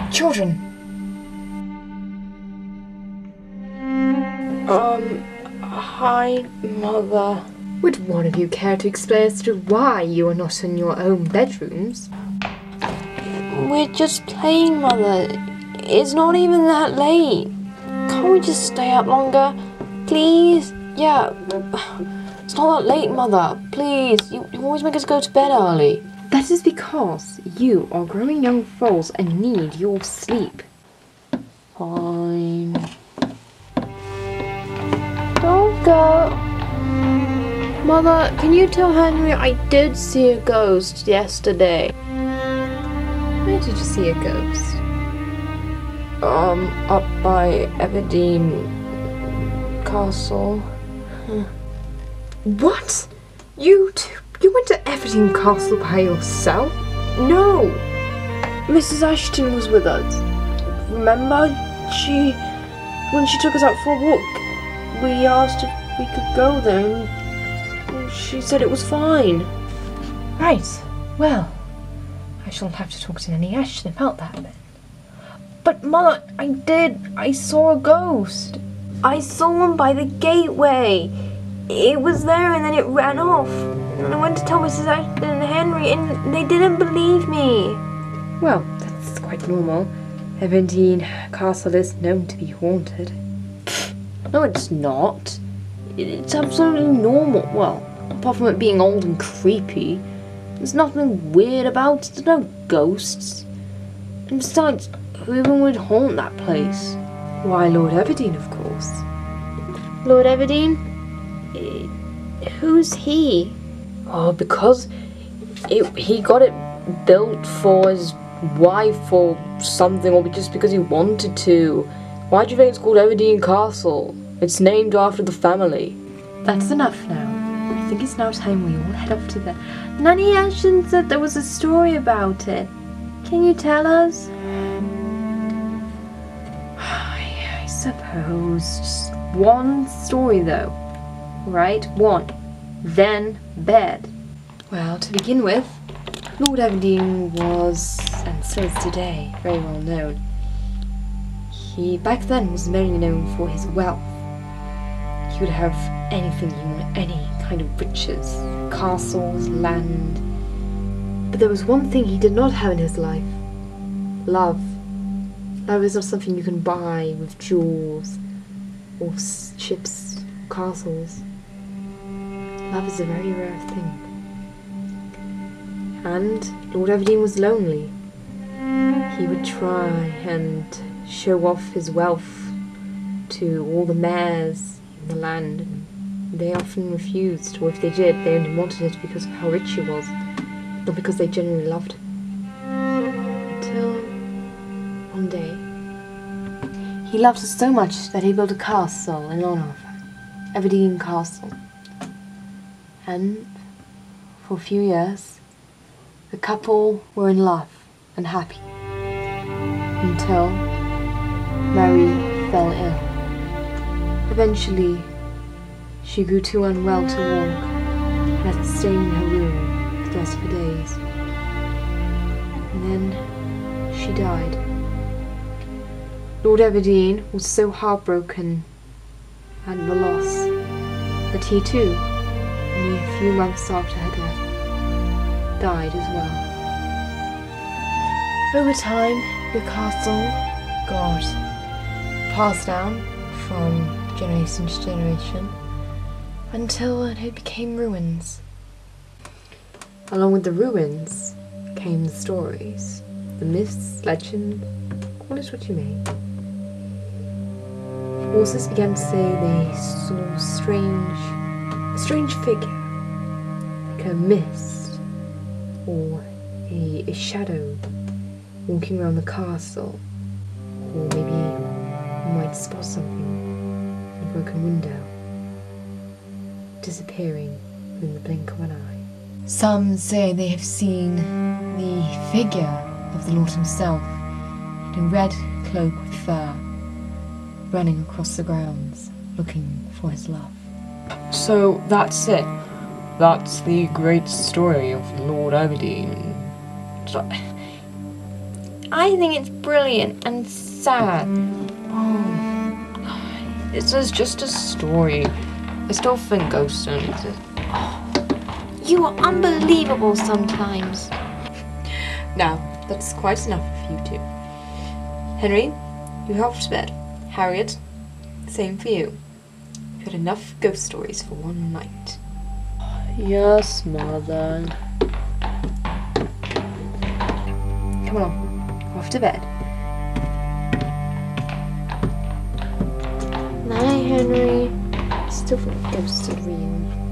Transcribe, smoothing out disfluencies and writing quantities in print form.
Children! Hi, Mother. Would one of you care to explain as to why you are not in your own bedrooms? We're just playing, Mother. It's not even that late. Can't we just stay up longer? Please? Yeah. It's not that late, Mother. Please. You always make us go to bed early. That is because you are growing young foals and need your sleep. Fine. Don't go. Mother, can you tell Henry I did see a ghost yesterday? Where did you see a ghost? Up by Everdeen Castle. What? You went to Everdeen Castle by yourself? No! Mrs. Ashton was with us. Remember? When she took us out for a walk, we asked if we could go there and she said it was fine. Right. Well, I shall have to talk to Nanny Ashton about that then. But Mother, I saw a ghost. I saw one by the gateway. It was there and then it ran off. And I went to tell Mrs. Ashton and Henry and they didn't believe me. Well, that's quite normal. Everdeen Castle is known to be haunted. No, it's not. It's absolutely normal. Well, apart from it being old and creepy, there's nothing weird about it. There's no ghosts. And besides, who even would haunt that place? Why, Lord Everdeen, of course. Lord Everdeen? Who's he? Oh, because he got it built for his wife or something, or just because he wanted to. Why do you think it's called Everdeen Castle? It's named after the family. That's enough now. I think it's now time we all head off to the... Nanny Ashton said there was a story about it. Can you tell us? I suppose. Just one story though. Right? One. Then bed. Well, to begin with, Lord Everdeen was, and still is today, very well known. He back then was mainly known for his wealth. He would have anything he wanted, any kind of riches, castles, land. But there was one thing he did not have in his life. Love. Love is not something you can buy with jewels or ships, castles. Love is a very rare thing. And Lord Everdeen was lonely. He would try and show off his wealth to all the mayors in the land, and they often refused, or if they did, they only wanted it because of how rich he was, not because they genuinely loved him. Until one day, he loved her so much that he built a castle in honor of her, Everdeen Castle. And for a few years, the couple were in love and happy, until Mary fell ill. Eventually, she grew too unwell to walk and had to stay in her room for the rest of her days. And then she died. Lord Everdeen was so heartbroken at the loss that he too, only a few months after her death, died as well. Over time, the castle got passed down from generation to generation until it became ruins. Along with the ruins came the stories, the myths, legends, call it what you may. Horses began to say they saw a strange figure, like a mist or a shadow walking around the castle, or maybe you might spot something in a broken window, disappearing within the blink of an eye. Some say they have seen the figure of the Lord himself in a red cloak with fur, running across the grounds, looking for his love. So that's it. That's the great story of Lord Everdeen. I think it's brilliant and sad. Oh, this is just a story. I still think ghosts don't exist. You are unbelievable sometimes. Now, that's quite enough of you two. Henry, you go off to bed. Harriet, same for you. You've had enough ghost stories for one night. Yes, Mother. Come on, off to bed. Night, Henry. I still think ghosts are real.